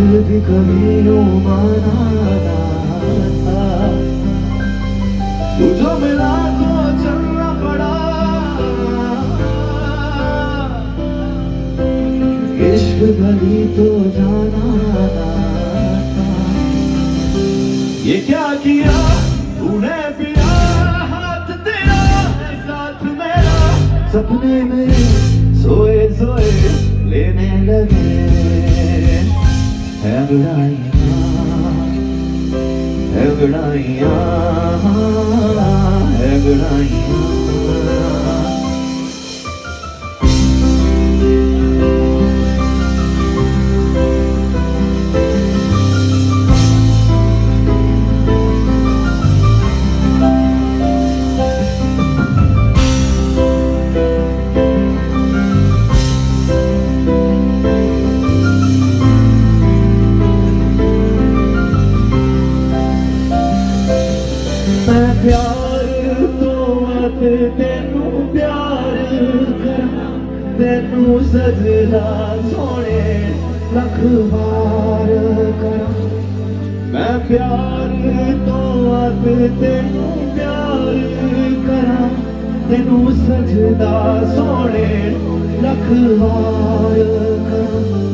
दिल भी कभी यूं माना था, तू जो मिला तो चलना पड़ा। इश्क गली तो जाना था, ये क्या किया तूने पिया, हाथ तेरा है साथ मेरा, सपने में सोए सोए लेने लगे है अंगड़ाइयाँ, है अंगड़ाइयाँ, है अंगड़ाइयाँ। प्यार तो मत तेनू प्यार करा, तेनू सजदा सोने लख बार करा। मैं प्यार तो मत तेनू प्यार करा, तेनू सजदा सोने लख बार करा।